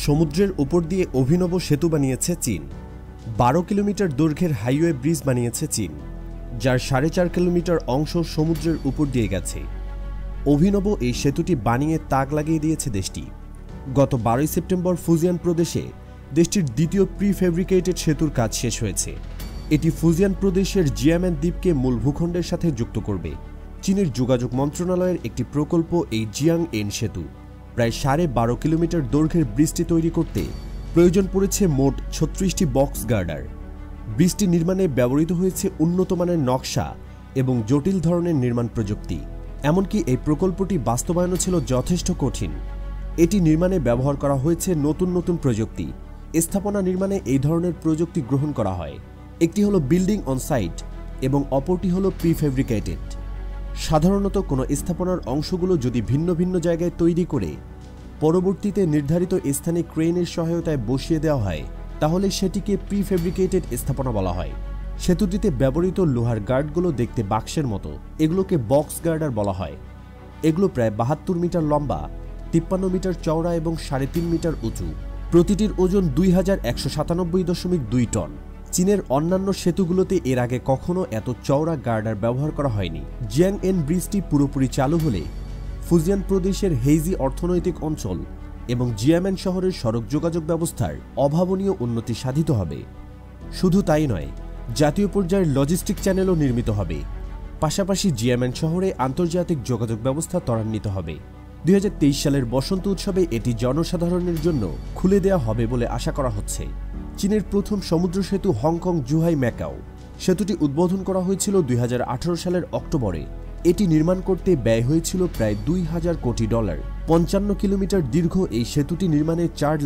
সমুদ্রের উপর দিয়ে অভিনব সেতু বানিয়েছে চীন। 12 কিলোমিটার দৈর্ঘ্যের হাইওয়ে ব্রিজ বানিয়েছে চীন, যার 4.5 কিলোমিটার অংশ সমুদ্রের উপর দিয়ে গেছে। অভিনব এই সেতুটি বানিয়ে তাক লাগিয়ে দিয়েছে দেশটি। গত 12 সেপ্টেম্বর ফুজিয়ান প্রদেশে দেশটির দ্বিতীয় প্রি-ফেব্রিকেটেড সেতুর কাজ শেষ হয়েছে। এটি ফুজিয়ান প্রদেশের জিয়ামেন দ্বীপকে মূল ভূখণ্ডের সাথে যুক্ত করবে। চীনের যোগাযোগ মন্ত্রণালয়ের একটি প্রকল্প এই জিয়াংএন সেতু। প্রায় 12.5 কিলোমিটার দৈর্ঘ্যের ব্রিজটি তৈরি করতে প্রয়োজন পড়েছে মোট 36টি বক্স গার্ডার। ব্রিজটি নির্মাণে ব্যবহৃত হয়েছে উন্নত মানের নকশা এবং জটিল ধরনের নির্মাণ প্রযুক্তি। এমনকি এই প্রকল্পটি বাস্তবায়নও ছিল যথেষ্ট কঠিন। এটি নির্মাণে ব্যবহার করা হয়েছে নতুন নতুন প্রযুক্তি। স্থাপনা নির্মাণে এই ধরনের প্রযুক্তি গ্রহণ করা হয়। একটি হলো বিল্ডিং অন সাইট এবং অপরটি হলো প্রি-ফেব্রিকেটেড। সাধারণত কোনো স্থাপনার অংশগুলো যদি ভিন্ন ভিন্ন জায়গায় তৈরি করে পরবর্তীতে নির্ধারিত স্থানে ক্রেনের সহায়তায় বসিয়ে দেওয়া হয়, তাহলে সেটিকে প্রি-ফেব্রিকেটেড স্থাপনা বলা হয়। সেতুটিতে ব্যবহৃত লোহার গার্ডগুলো দেখতে বাক্সের মতো, এগুলোকে বক্স গার্ডার বলা হয়। এগুলো প্রায় 72 মিটার লম্বা, 53 মিটার চওড়া এবং 3.5 মিটার উঁচু। প্রতিটির ওজন 2197.2 টন। চীনের অন্যান্য সেতুগুলোতে এর আগে কখনো এত চওড়া গার্ডার ব্যবহার করা হয়নি। জিয়াংএন ব্রিজটি পুরোপুরি চালু হলে ফুজিয়ান প্রদেশের হেইজি অর্থনৈতিক অঞ্চল এবং জিয়ামেন শহরের সড়ক যোগাযোগ ব্যবস্থার অভাবনীয় উন্নতি সাধিত হবে। শুধু তাই নয়, জাতীয় পর্যায়ের লজিস্টিক চ্যানেলও নির্মিত হবে। পাশাপাশি জিয়ামেন শহরে আন্তর্জাতিক যোগাযোগ ব্যবস্থা ত্বরান্বিত হবে। 2023 সালের বসন্ত উৎসবে এটি জনসাধারণের জন্য খুলে দেওয়া হবে বলে আশা করা হচ্ছে। চীনের প্রথম সমুদ্র সেতু হংকং জুহাই ম্যাকাও সেতুটি উদ্বোধন করা হয়েছিল 2018 সালের অক্টোবরে। এটি নির্মাণ করতে ব্যয় হয়েছিল প্রায় $2,000 কোটি। 55 কিলোমিটার দীর্ঘ এই সেতুটি নির্মাণে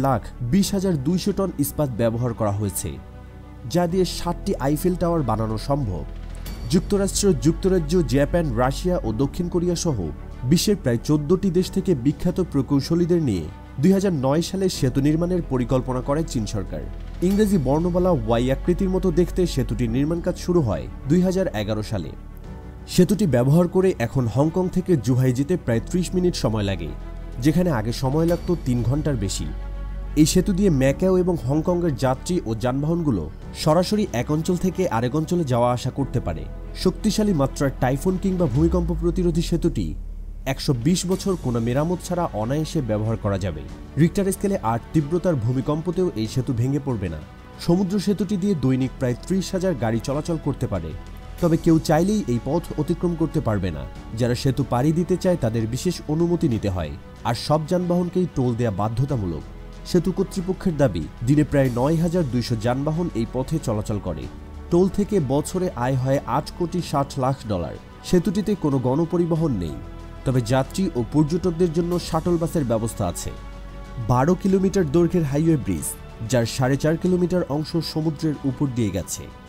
4,20,200 টন ইস্পাত ব্যবহার করা হয়েছে, যা দিয়ে 7টি আইফেল টাওয়ার বানানো সম্ভব। যুক্তরাষ্ট্র, যুক্তরাজ্য, জাপান, রাশিয়া ও দক্ষিণ কোরিয়া সহ বিশ্বের প্রায় 14টি দেশ থেকে বিখ্যাত প্রকৌশলীদের নিয়ে 2009 সালে সেতু নির্মাণের পরিকল্পনা করে চীন সরকার। ইংরেজি বর্ণমালা ওয়াই আকৃতির মতো দেখতে সেতুটির নির্মাণ কাজ শুরু হয় 2011 সালে। সেতুটি ব্যবহার করে এখন হংকং থেকে জুহাই যেতে প্রায় 30 মিনিট সময় লাগে, যেখানে আগে সময় লাগত 3 ঘন্টার বেশি। এই সেতু দিয়ে ম্যাকাও এবং হংকংয়ের যাত্রী ও যানবাহনগুলো সরাসরি এক অঞ্চল থেকে আরেক অঞ্চলে যাওয়া আসা করতে পারে। শক্তিশালী মাত্রার টাইফুন কিংবা ভূমিকম্প প্রতিরোধী সেতুটি 120 বছর কোনো মেরামত ছাড়া অনায়াসে ব্যবহার করা যাবে। রিক্টার স্কেলে 8 তীব্রতার ভূমিকম্পতেও এই সেতু ভেঙে পড়বে না। সমুদ্র সেতুটি দিয়ে দৈনিক প্রায় 30,000 গাড়ি চলাচল করতে পারে। তবে কেউ চাইলেই এই পথ অতিক্রম করতে পারবে না। যারা সেতু পাড়ি দিতে চায় তাদের বিশেষ অনুমতি নিতে হয়, আর সব যানবাহনকেই টোল দেয়া বাধ্যতামূলক। সেতু কর্তৃপক্ষের দাবি, দিনে প্রায় 9,200 যানবাহন এই পথে চলাচল করে। টোল থেকে বছরে আয় হয় $8,60,00,000। সেতুটিতে কোনো গণপরিবহন নেই, তবে যাত্রী ও পর্যটকদের জন্য শাটল বাসের ব্যবস্থা আছে। 12 কিলোমিটার দৈর্ঘ্যের হাইওয়ে ব্রিজ, যার 4.5 কিলোমিটার অংশ সমুদ্রের উপর দিয়ে গেছে।